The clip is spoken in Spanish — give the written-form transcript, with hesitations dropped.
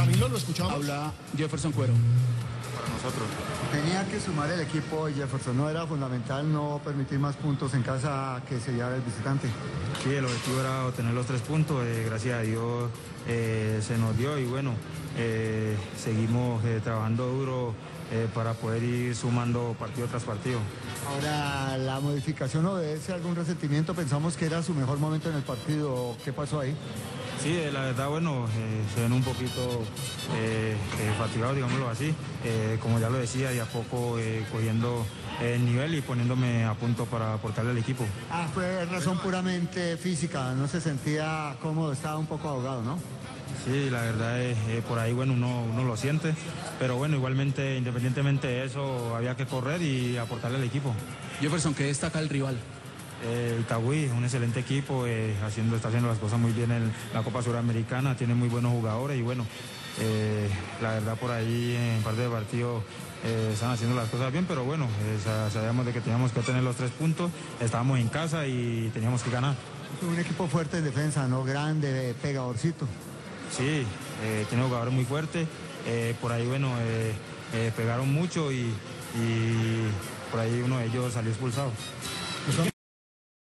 Camilo, lo escuchamos. Habla Jefferson Cuero. Para nosotros. Tenía que sumar el equipo y Jefferson, ¿no era fundamental no permitir más puntos en casa que se llevara el visitante? Sí, el objetivo era obtener los 3 puntos, gracias a Dios se nos dio y bueno, seguimos trabajando duro para poder ir sumando partido tras partido. Ahora, la modificación obedece a algún resentimiento, pensamos que era su mejor momento en el partido, ¿qué pasó ahí? Sí, la verdad, bueno, se ven un poquito fatigados, digámoslo así. Como ya lo decía, y a poco cogiendo el nivel y poniéndome a punto para aportarle al equipo. Fue razón puramente física, no se sentía cómodo, estaba un poco ahogado, ¿no? Sí, la verdad es por ahí, bueno, uno lo siente, pero bueno, igualmente, independientemente de eso, había que correr y aportarle al equipo. Jefferson, ¿qué destaca el rival? Itagüí, un excelente equipo, está haciendo las cosas muy bien en la Copa Suramericana, tiene muy buenos jugadores y bueno, la verdad por ahí en parte de partido están haciendo las cosas bien, pero bueno, sabíamos de que teníamos que tener los 3 puntos, estábamos en casa y teníamos que ganar. Un equipo fuerte en defensa, ¿no? Grande, pegadorcito. Sí, tiene jugadores muy fuertes, por ahí bueno, pegaron mucho y por ahí uno de ellos salió expulsado.